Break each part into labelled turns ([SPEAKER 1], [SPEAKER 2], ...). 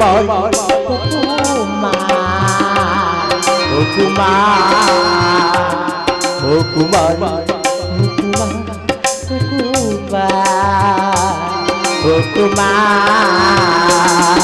[SPEAKER 1] কুমার ও কুমার ও কুমার ও কুমার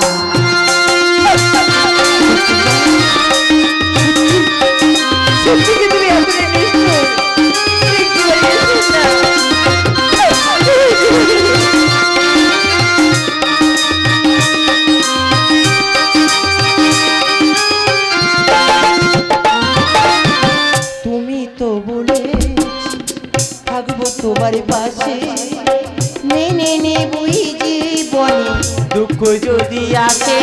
[SPEAKER 1] তোমার পাশে মেনে নেবই জীবনে দুঃখ যদি আসে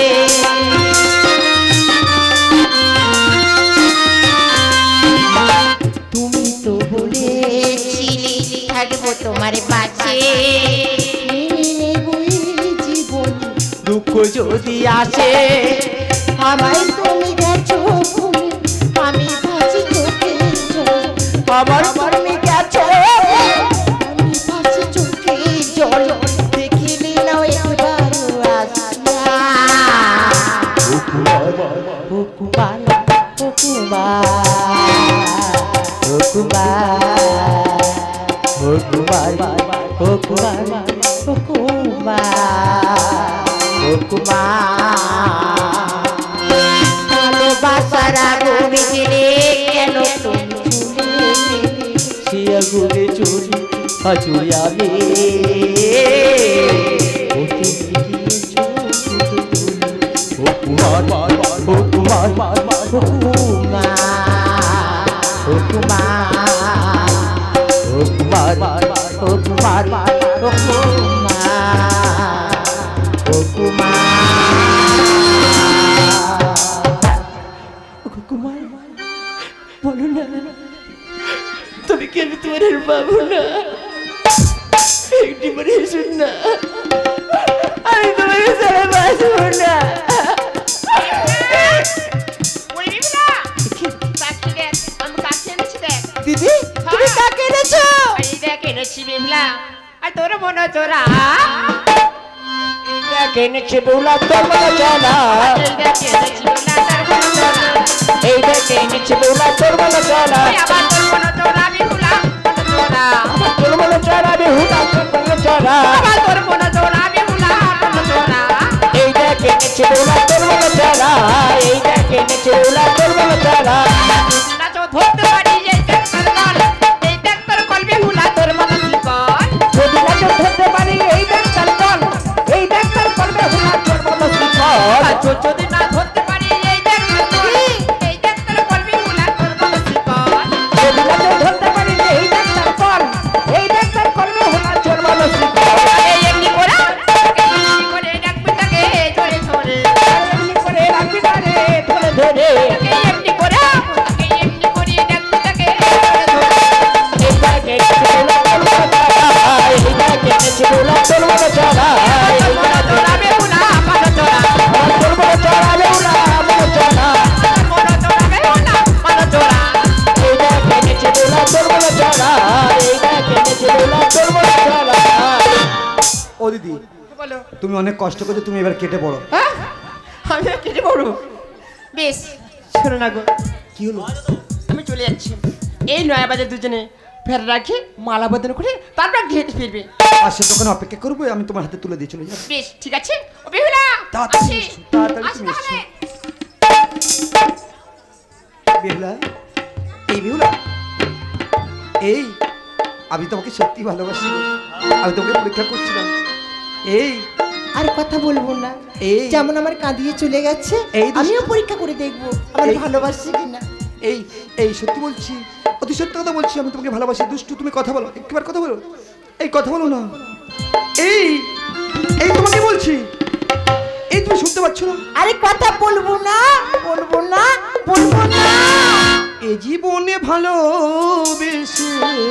[SPEAKER 1] তুমি তো বলেছিলে থাকবো তোমার পাশে মেনে নেবই জীবনে দুঃখ যদি আসে আমায় তুমি গেছো আমি ভাজি চোখে আমার তুমি গেছো ভালোবাসার আগুনে জ্বলে কেন সে আগুনে চুরি হাজুয়াবে ও কুমার ও কুমার ও কুমার ও কুমার ও কুমার ও কুমার ও কুমার ও কুমার বলো না তুমি কেন তোমার বাবু না একটি বারে শুন না আমি তোমার সারা বাসবো না দিদি তুমি কাকে এনেছো এই দেখ এনেছি বিমলা আর তোর মনে চোরা এই দেখ এনেছি বিমলা তোর মনে চোরা এই দেখ এনেছি বিমলা তোর মনে চোরা এই দেখ এনেছি বিমলা তোর মনে চোরা আবার তোর মনে চোরা বিমলা চোরা তোর মনে চোরা বিমলা তোর মনে চোরা আবার তোর মনে চোরা বিমলা মনে চোরা এই দেখ এনেছি বিমলা তোর মনে চোরা এই দেখ এনেছি বিমলা তোর মনে চোরা না তো ধরতে পারি যদি না ধরতে পারি এই দেখ তোর কলবি মুলা তোর মন শিকল যদি না ধরতে পারি এই দেখ তোর কল এই দেখ তোর কলবি মুলা তোর মন শিকল এই এমনি করে রাখবি তাকে ধরে ধরে এমনি করে রাখবি তারে ধরে ধরে এমনি করে রাখবি তাকে ধরে ধরে এই দেখ মুলা তোর মন চালা এই দেখ তোরা বে মুলা মন চালা
[SPEAKER 2] ও দিদি তুমি অনেক কষ্ট করে তুমি এবার কেটে পড়ো
[SPEAKER 1] আমি কেটে পড়ো বেশ শোনো না গো
[SPEAKER 2] কি হলো
[SPEAKER 1] আমি চলে যাচ্ছি এই নয়া বাজার দুজনে ফের রাখি মালা বদল করে তারপর ঘেটে ফিরবে
[SPEAKER 2] পাশের দোকানে অপেক্ষা করবো আমি তোমার হাতে তুলে দিয়ে চলে যাবো
[SPEAKER 1] বেশ ঠিক আছে ও বেহুলা
[SPEAKER 2] তাড়াতাড়ি তুমি এসো বেহুলা এই বেহুলা এই আমি তোমাকে সত্যি ভালোবাসি আমি তোমাকে পরীক্ষা করছিলাম এই
[SPEAKER 1] আর কথা বলবো না
[SPEAKER 2] এই
[SPEAKER 1] যেমন আমার কাঁদিয়ে চলে গেছে আমিও পরীক্ষা করে দেখবো আমার ভালোবাসি কিনা
[SPEAKER 2] এই এই সত্যি বলছি অতি সত্য কথা বলছি আমি তোমাকে ভালোবাসি দুষ্টু তুমি কথা বলো একবার কথা বলো এই কথা বলো না এই এই তোমাকে বলছি এই তুমি শুনতে পাচ্ছ না
[SPEAKER 1] আরে কথা বলবো না
[SPEAKER 2] এ জীবনে ভালোবেসে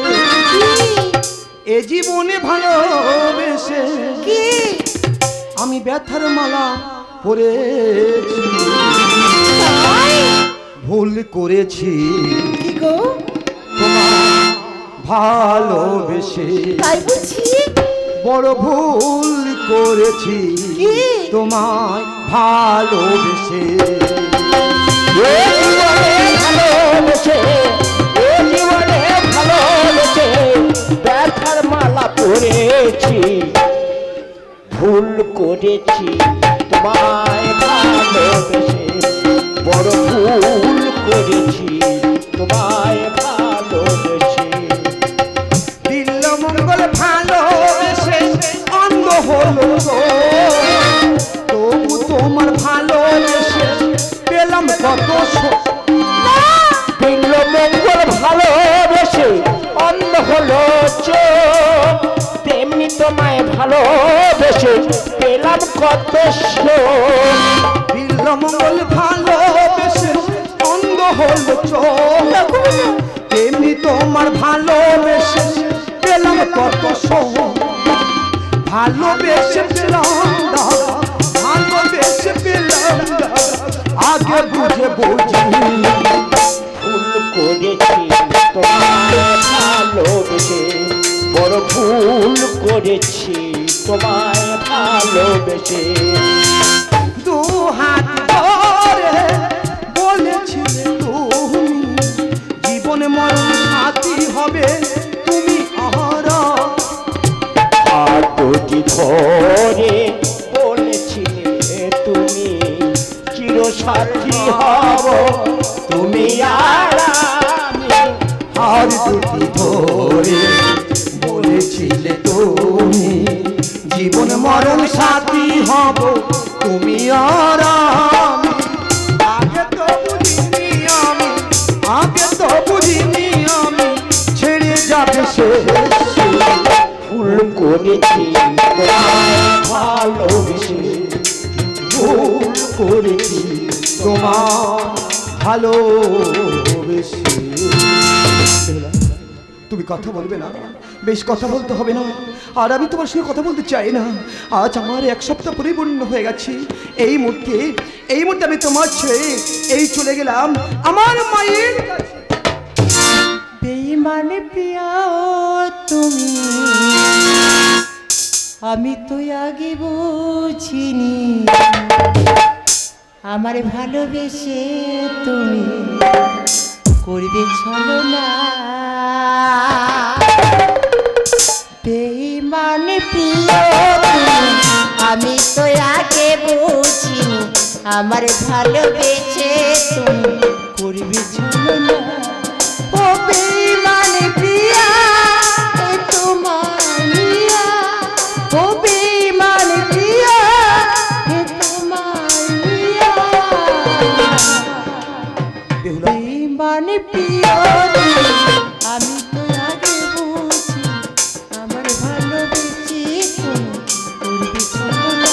[SPEAKER 2] এ জীবনে ভালোবেসে
[SPEAKER 1] কি
[SPEAKER 2] আমি ব্যথার মালা পরেছি ভুল করেছি
[SPEAKER 1] কি গো
[SPEAKER 2] ভালোবেসে
[SPEAKER 1] তাই বুঝি
[SPEAKER 2] বড় ভুল করেছি তোমায় ভালোবেসে।
[SPEAKER 1] ভালোবেসে জীবনে ভালোবেসে ব্যথার মালা পরেছি, ভুল করেছি তোমায় ভালোবেসে, বড় ভুল করেছি তোমায় ভালোবেসে।
[SPEAKER 2] দিল মঙ্গল ভালোবেসে অন্ধ হলো তবু তোমার ভালোবেসে পেলাম কত
[SPEAKER 1] দিল মঙ্গল ভালোবেসে অন্ধ হলো চোখ, তেমনি তোমায় ভালোবেসে পেলাম কত শোক।
[SPEAKER 2] দিল মঙ্গল ভালোবেসে অন্ধ হলো চোখ, তেমনি তোমার ভালোবেসে পেলাম কত শোক। ভালোবেসে পেলাম ভালোবেসে পেলাম আগে বুঝে বুঝি
[SPEAKER 1] ভুল করেছি তোমায় ভালোবেসে, বড় ভুল করেছি তোমায় ভালোবেসে।
[SPEAKER 2] দু হাত ধরে বলেছিলে তুমি জীবনে মরণ সাথী হবে তুমি আহারা।
[SPEAKER 1] হাত দুটি ধরে বলেছিলে তুমি চিরসাথী হব তুমি আর আমি।
[SPEAKER 2] হাত দুটি ধরে বলেছিলে তুমি জীবন মরণ সাথী হব তুমি আর আমি। আগে তো বুঝিনি আমি, আগে তো বুঝিনি আমি ছেড়ে যাবে সে।
[SPEAKER 1] ভুল করেছি তোমায় ভালোবেসে,
[SPEAKER 2] ভুল করেছি তোমার ভালোবেসে। তুমি কথা বলবে না, বেশ কথা বলতে হবে না, আর আমি তোমার সঙ্গে কথা বলতে চাই না। আজ আমার এক সপ্তাহ পরিপূর্ণ হয়ে গেছে। এই মুহূর্তে আমি তোমার ছেড়ে এই চলে গেলাম আমার মায়ের কাছে।
[SPEAKER 3] বেঈমান প্রিয়া তুমি, আমি তো আগে বুঝিনি আমার ভালোবেসে তুমি করবে ছলনা। বেঈমান প্রিয় তুমি, আমি তো আগে বুঝিনি আমার ভালোবেসে তুমি করবে ছলনা। ও বেঈমান প্রিয়া তোমার মিয়া, ও বেঈমান প্রিয়া তোমার মিয়া। বেঈমান প্রিয় আমি তো আগে বুঝি আমার ভালোবেসে তুমি করবে ছলনা।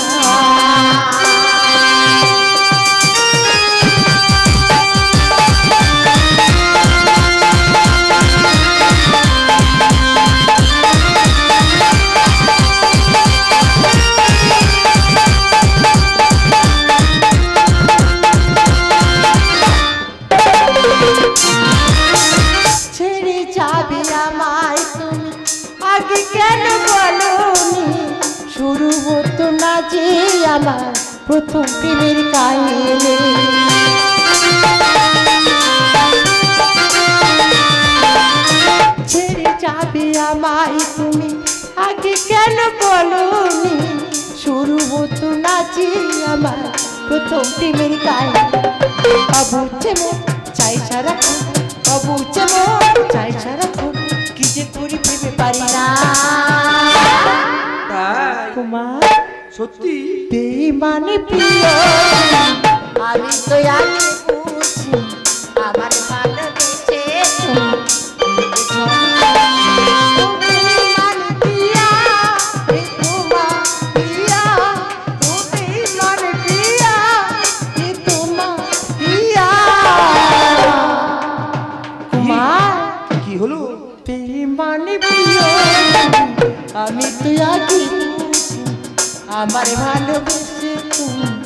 [SPEAKER 3] শুরু হতো না যে আমার প্রথম প্রেমের কাহিনী। ছেড়ে যাবে আমায় তুমি আগে কেন বলোনি, শুরু হতো না যে আমার প্রথম প্রেমের কাহিনী। অবুঝে মন চাই সারাক্ষণ, অবুঝে মন চাই সারাক্ষণ, কি যে করি ভেবে পারি না। কুমার
[SPEAKER 2] সত্যি
[SPEAKER 3] বেঈমান প্রিয় আমি তো আগে বুঝি আমার ভালোবেসে
[SPEAKER 2] কি হলো?
[SPEAKER 3] বেঈমান প্রিয় আমি তো আগে বুঝি আমার ভালোবেসে তুমি